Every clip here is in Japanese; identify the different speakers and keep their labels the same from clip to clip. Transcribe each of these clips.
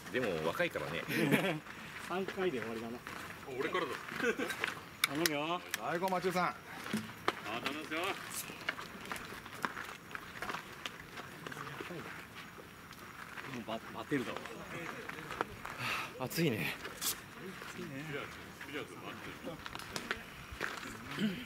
Speaker 1: でも若いからね。
Speaker 2: 3回で終わりだな。
Speaker 3: 俺からだ。
Speaker 2: 頼むよ。
Speaker 4: 最後マチューさん。
Speaker 3: あ、頼むよ。
Speaker 2: もうバテるだろ。
Speaker 1: 暑いね。
Speaker 3: ビリヤーズ待ってる。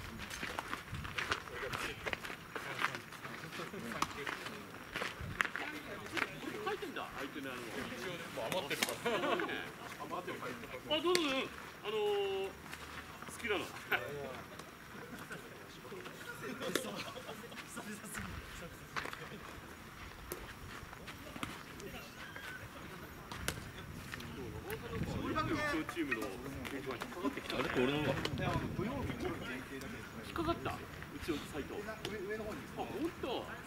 Speaker 3: 入ってんだ。相手の余ってるから。余ってる。あ、どうぞ。好きなの。チームの引っかかってきた。あれって俺のが。引っかかった。うちのサイト。あ、本当。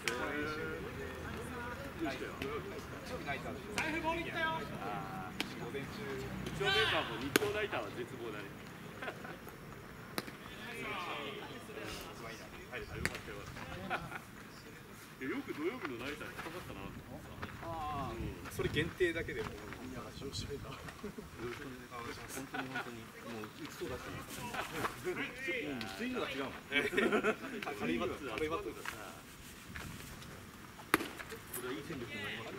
Speaker 3: 財布ボールいったよ。うちのメンバーも日曜ナイターは絶望だね。はい、よかったよ。よく土曜日のナイターに引っかかったな。ああ、それ限定だけでも。本当にもういつそうだったんですか。スイングが違うもん。軽いバットがさ、これはいい戦力になります。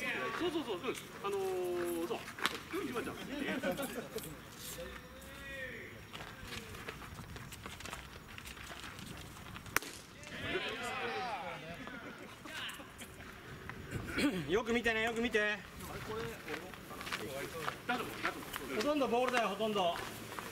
Speaker 3: そうそうそう、そう、今ちゃん。
Speaker 2: よく見てね、よく見て。ほとんどボールだよ、ほとんど。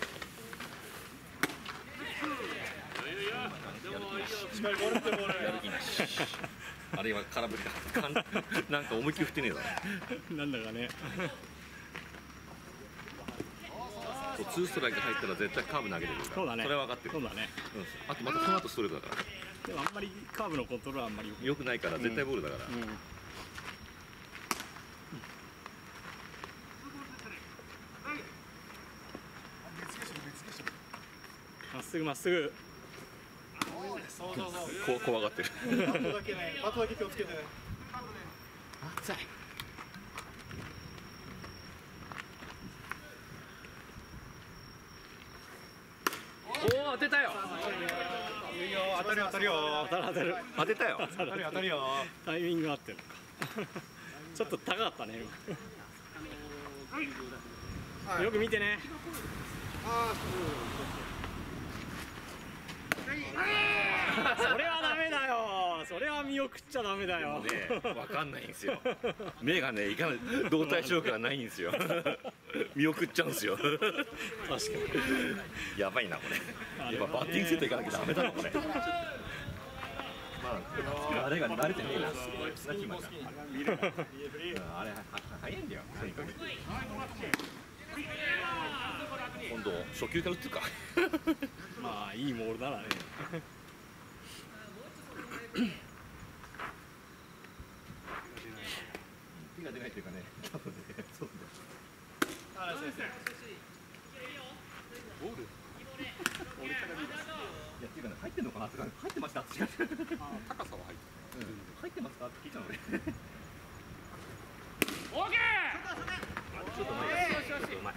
Speaker 1: あれは空振りだ。なんか思いっきり振ってねえだろ。
Speaker 2: なんだかね。
Speaker 1: ツーストライク入ったら絶対カーブ投げてくるから。
Speaker 2: そうだね。
Speaker 1: それは分かってる。
Speaker 2: そうだね。
Speaker 1: あとまたその後ストレートだから。
Speaker 2: でもあんまりカーブのコントロールはあんまり
Speaker 1: 良くないから絶対ボールだから。
Speaker 2: まっすぐまっすぐ。
Speaker 1: 怖がってる。
Speaker 4: バットだけね、バットだけ気をつけてね。
Speaker 2: 熱い。
Speaker 1: おお、当てたよ。
Speaker 4: いいよ、当たるよ、当たるよ。
Speaker 2: 当たる当たる。
Speaker 1: 当てたよ。
Speaker 4: 当たるよ、当たるよ。
Speaker 2: タイミング合ってる。ちょっと高かったね。よく見てね。それはダメだよ。それは見送っちゃダメだよ。
Speaker 1: ね、わかんないんですよ。目がね、いかない動体視力がないんですよ。見送っちゃうんですよ。確かに。やばいなこれ。やっぱバッティングセットいかなきゃダメだなこれ。まあ、あれが慣れてねえな。あれ早いんだよ。今度初球から打つか。
Speaker 2: まあいいモールだなね。
Speaker 1: 手が出ないというかね。多分ね。そうね。ボール。俺から見る。いやっていうかね、入ってんのかなって、入ってましたって。高さは入ってる。入ってますかって聞いたのね。
Speaker 3: オーケー。
Speaker 1: ちょっと前。ちょっと前。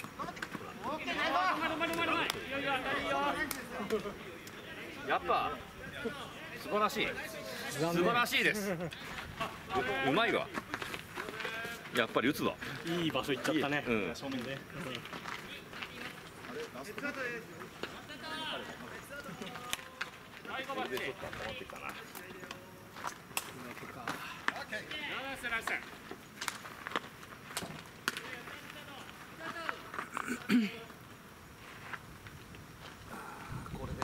Speaker 1: やっぱ素晴らしい。素晴らしいです。うまいわ。やっぱり打つわ。
Speaker 2: いい場所行っちゃったね。
Speaker 4: 正面で。
Speaker 1: これでちょっと温まってきたな。これで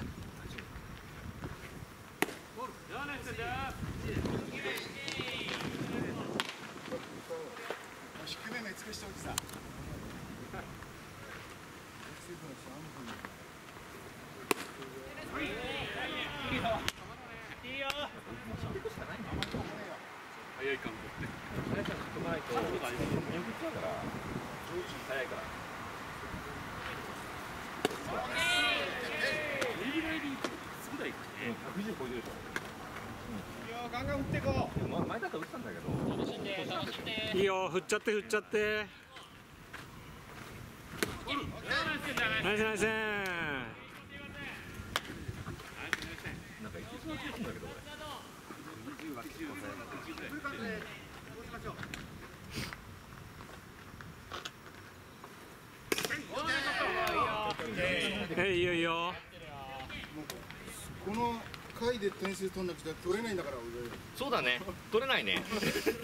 Speaker 4: 低め目つけしておじさん。
Speaker 3: 早い感覚で。
Speaker 1: 早く飛ばないと。そうだ、今見送っちゃうから。早いから。右のエリーすぐだいかね。110超えてるでしょ。
Speaker 4: ガンガン打っていこう。
Speaker 1: 前だから打ってたんだけど。
Speaker 2: いいよ、振っちゃって振っちゃって。ナイスナイス。
Speaker 1: なんかいけそうな気がするんだけど
Speaker 2: いいよいいよ。
Speaker 4: この回で点数取んなくちゃ取れないんだから。
Speaker 1: そうだね、取れないね。
Speaker 4: 当たる人いね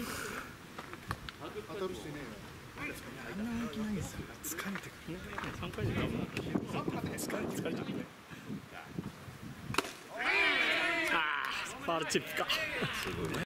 Speaker 4: えよ。あんな動きないんですよ。疲れてくる。
Speaker 2: 3回で
Speaker 4: 疲れちゃうね。
Speaker 2: ファウルチップか。
Speaker 1: すごいね。